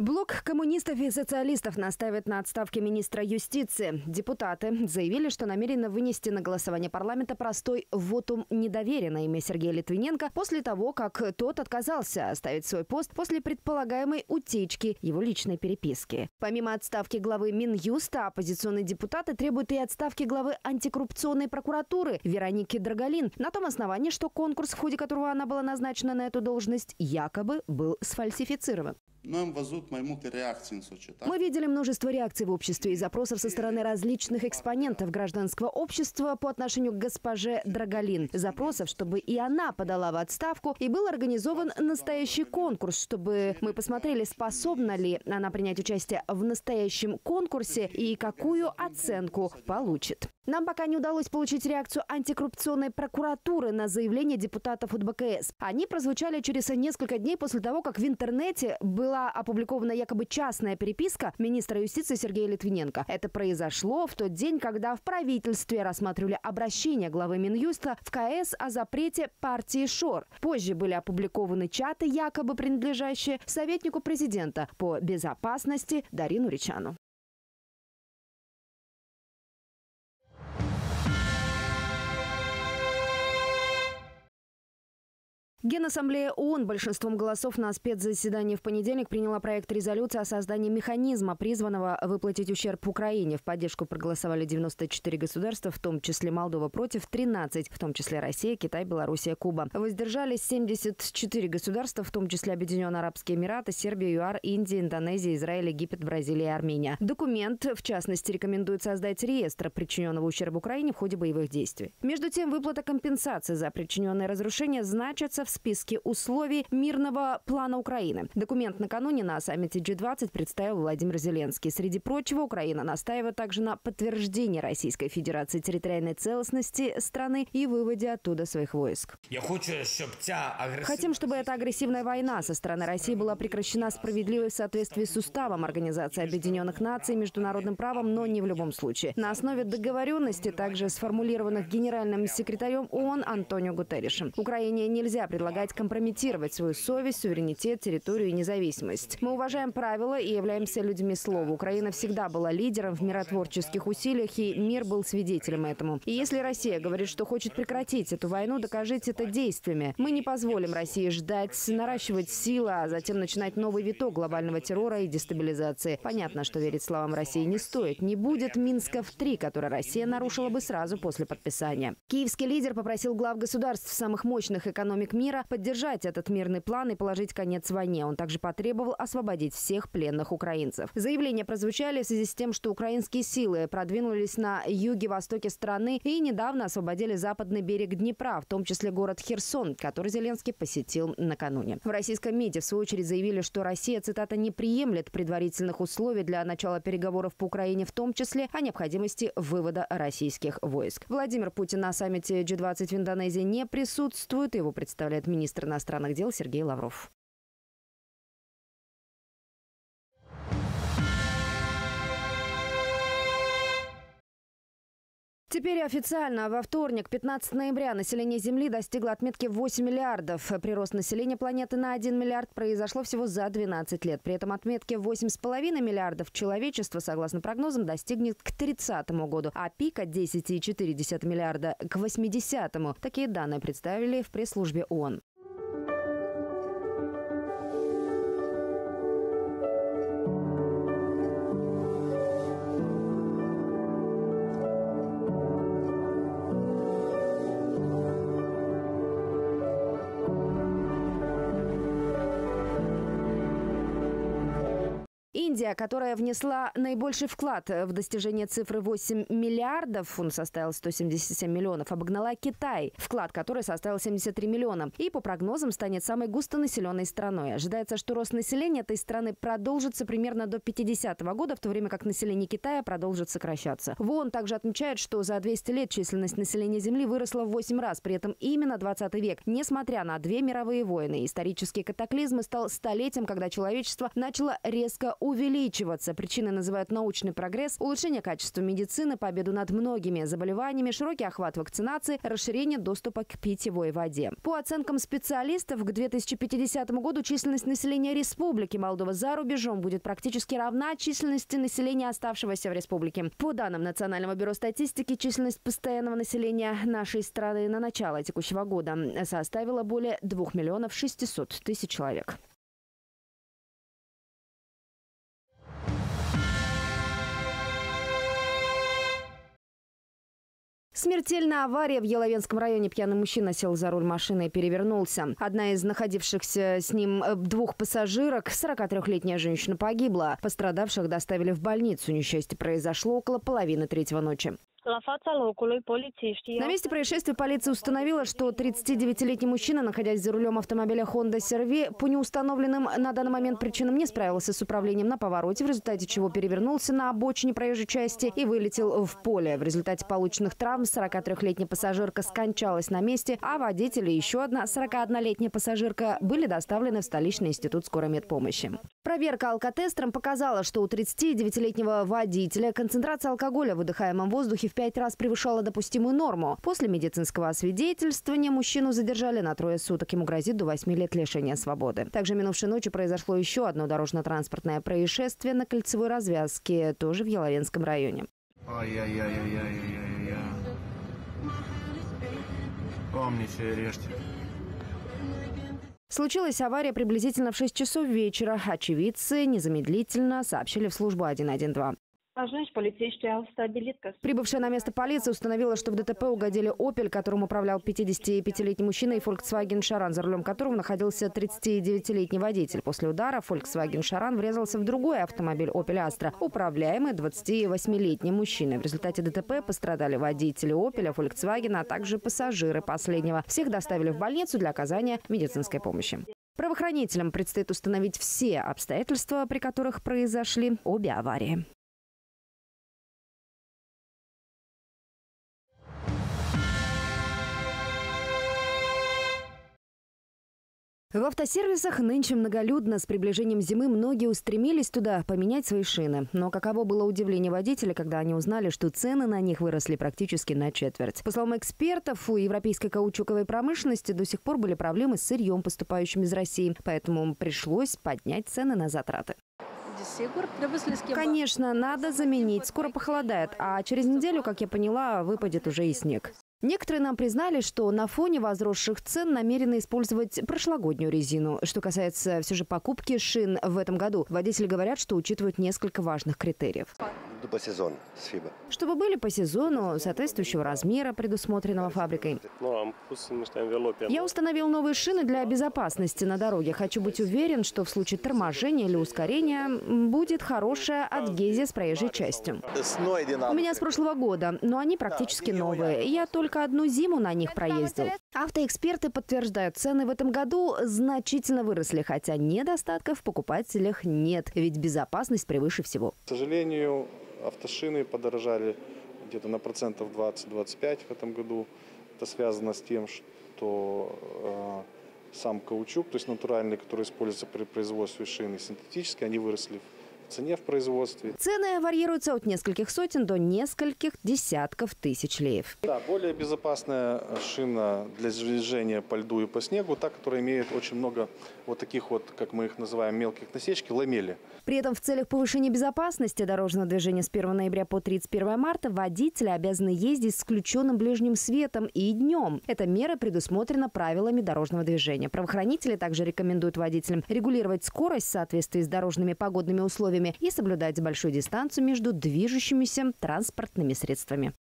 Блок коммунистов и социалистов настаивает на отставке министра юстиции. Депутаты заявили, что намерены вынести на голосование парламента простой вотум недоверия на имя Сергея Литвиненко после того, как тот отказался оставить свой пост после предполагаемой утечки его личной переписки. Помимо отставки главы Минюста, оппозиционные депутаты требуют и отставки главы антикоррупционной прокуратуры Вероники Драгалин на том основании, что конкурс, в ходе которого она была назначена на эту должность, якобы был сфальсифицирован. Мы видели множество реакций в обществе и запросов со стороны различных экспонентов гражданского общества по отношению к госпоже Драгалин. Запросов, чтобы и она подала в отставку, и был организован настоящий конкурс, чтобы мы посмотрели, способна ли она принять участие в настоящем конкурсе и какую оценку получит. Нам пока не удалось получить реакцию антикоррупционной прокуратуры на заявление депутатов от БКС. Они прозвучали через несколько дней после того, как в интернете была опубликована якобы частная переписка министра юстиции Сергея Литвиненко. Это произошло в тот день, когда в правительстве рассматривали обращение главы Минюста в КС о запрете партии ШОР. Позже были опубликованы чаты, якобы принадлежащие советнику президента по безопасности Дарину Ричану. Генассамблея ООН большинством голосов на спецзаседании в понедельник приняла проект резолюции о создании механизма, призванного выплатить ущерб Украине. В поддержку проголосовали 94 государства, в том числе Молдова, против 13, в том числе Россия, Китай, Белоруссия, Куба. Воздержались 74 государства, в том числе Объединенные Арабские Эмираты, Сербия, ЮАР, Индия, Индонезия, Израиль, Египет, Бразилия и Армения. Документ, в частности, рекомендует создать реестр причиненного ущерба Украине в ходе боевых действий. Между тем, выплата компенсации за причиненное разрушение значится в списке условий мирного плана Украины. Документ накануне на саммите G20 представил Владимир Зеленский. Среди прочего, Украина настаивает также на подтверждении Российской Федерации территориальной целостности страны и выводе оттуда своих войск. Хотим, чтобы эта агрессивная война со стороны России была прекращена справедливо в соответствии с уставом Организации Объединенных Наций и международным правом, но не в любом случае. На основе договоренности, также сформулированных генеральным секретарем ООН Антонио Гутерришем. Украине нельзя предлагать компрометировать свою совесть, суверенитет, территорию и независимость. Мы уважаем правила и являемся людьми слова. Украина всегда была лидером в миротворческих усилиях, и мир был свидетелем этому. И если Россия говорит, что хочет прекратить эту войну, докажите это действиями. Мы не позволим России ждать, наращивать силы, а затем начинать новый виток глобального террора и дестабилизации. Понятно, что верить словам России не стоит. Не будет Минсков-3, который Россия нарушила бы сразу после подписания. Киевский лидер попросил глав государств самых мощных экономик мира поддержать этот мирный план и положить конец войне. Он также потребовал освободить всех пленных украинцев. Заявления прозвучали в связи с тем, что украинские силы продвинулись на юге-востоке страны и недавно освободили западный берег Днепра, в том числе город Херсон, который Зеленский посетил накануне. В российском МИДе, в свою очередь, заявили, что Россия, цитата, не приемлет предварительных условий для начала переговоров по Украине, в том числе о необходимости вывода российских войск. Владимир Путин на саммите G20 в Индонезии не присутствует. Его представляет министр иностранных дел Сергей Лавров. Теперь официально. Во вторник, 15 ноября, население Земли достигло отметки 8 миллиардов. Прирост населения планеты на 1 миллиард произошло всего за 12 лет. При этом отметки 8,5 миллиардов человечество, согласно прогнозам, достигнет к 30 году, а пика 10,4 миллиарда к 80-му. Такие данные представили в пресс-службе ООН. Индия, которая внесла наибольший вклад в достижение цифры 8 миллиардов, он составил 177 миллионов, обогнала Китай, вклад которой составил 73 миллиона. И по прогнозам станет самой густонаселенной страной. Ожидается, что рост населения этой страны продолжится примерно до 50 года, в то время как население Китая продолжит сокращаться. В ООН также отмечают, что за 200 лет численность населения Земли выросла в 8 раз. При этом именно 20 век, несмотря на 2 мировые войны, исторические катаклизмы, стал столетием, когда человечество начало резко увеличиваться увеличиваться. Причины называют научный прогресс, улучшение качества медицины, победу над многими заболеваниями, широкий охват вакцинации, расширение доступа к питьевой воде. По оценкам специалистов, к 2050 году численность населения Республики Молдова за рубежом будет практически равна численности населения, оставшегося в республике. По данным Национального бюро статистики, численность постоянного населения нашей страны на начало текущего года составила более 2 600 000 человек. Смертельная авария в Еловенском районе. Пьяный мужчина сел за руль машины и перевернулся. Одна из находившихся с ним 2 пассажирок, 43-летняя женщина, погибла. Пострадавших доставили в больницу. Несчастье произошло около половины 3-го ночи. На месте происшествия полиция установила, что 39-летний мужчина, находясь за рулем автомобиля Honda CR-V, по неустановленным на данный момент причинам не справился с управлением на повороте, в результате чего перевернулся на обочине проезжей части и вылетел в поле. В результате полученных травм 43-летняя пассажирка скончалась на месте, а водитель и еще одна 41-летняя пассажирка были доставлены в столичный институт скорой медпомощи. Проверка алкотестером показала, что у 39-летнего водителя концентрация алкоголя в выдыхаемом воздухе в 5 раз превышала допустимую норму. После медицинского освидетельствования мужчину задержали на 3 суток. Ему грозит до 8 лет лишения свободы. Также минувшей ночью произошло еще одно дорожно-транспортное происшествие на кольцевой развязке, тоже в Еловенском районе. Помните и режьте. Случилась авария приблизительно в 6 часов вечера. Очевидцы незамедлительно сообщили в службу 112. Прибывшая на место полиция установила, что в ДТП угодили «Опель», которым управлял 55-летний мужчина, и Volkswagen Шаран, за рулем которого находился 39-летний водитель. После удара Volkswagen Шаран врезался в другой автомобиль «Опель Астра», управляемый 28-летним мужчиной. В результате ДТП пострадали водители «Опеля», Volkswagen, а также пассажиры последнего. Всех доставили в больницу для оказания медицинской помощи. Правоохранителям предстоит установить все обстоятельства, при которых произошли обе аварии. В автосервисах нынче многолюдно. С приближением зимы многие устремились туда поменять свои шины. Но каково было удивление водителей, когда они узнали, что цены на них выросли практически на четверть. По словам экспертов, у европейской каучуковой промышленности до сих пор были проблемы с сырьем, поступающим из России. Поэтому пришлось поднять цены на затраты. Конечно, надо заменить. Скоро похолодает, а через неделю, как я поняла, выпадет уже и снег. Некоторые нам признали, что на фоне возросших цен намерены использовать прошлогоднюю резину. Что касается все же покупки шин в этом году, водители говорят, что учитывают несколько важных критериев. По сезону, спасибо. Чтобы были по сезону соответствующего размера, предусмотренного фабрикой. Я установил новые шины для безопасности на дороге. Хочу быть уверен, что в случае торможения или ускорения будет хорошая адгезия с проезжей частью. У меня с прошлого года, но они практически новые. Я только одну зиму на них проездил. Автоэксперты подтверждают, цены в этом году значительно выросли, хотя недостатков в покупателях нет, ведь безопасность превыше всего. К сожалению, автошины подорожали где-то на процентов 20-25 в этом году. Это связано с тем, что сам каучук, то есть натуральный, который используется при производстве шины, синтетические, они выросли в цене в производстве. Цены варьируются от нескольких сотен до нескольких десятков тысяч леев. Да, более безопасная шина для движения по льду и по снегу, та, которая имеет очень много вот таких вот, как мы их называем, мелких насечки, ламели. При этом в целях повышения безопасности дорожного движения с 1 ноября по 31 марта водители обязаны ездить с включенным ближним светом и днем. Эта мера предусмотрена правилами дорожного движения. Правоохранители также рекомендуют водителям регулировать скорость в соответствии с дорожными погодными условиями и соблюдать большую дистанцию между движущимися транспортными средствами.